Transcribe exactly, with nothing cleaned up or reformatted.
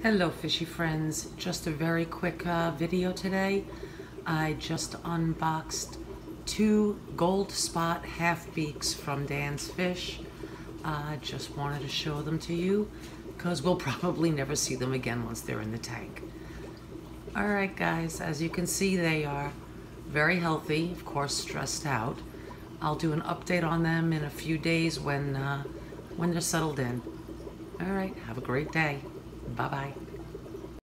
Hello fishy friends, just a very quick uh, video today. I just unboxed two gold spot half beaks from Dan's Fish. I uh, just wanted to show them to you because we'll probably never see them again once they're in the tank. Alright guys, as you can see they are very healthy, of course stressed out. I'll do an update on them in a few days when, uh, when they're settled in. Alright, have a great day. Bye-bye.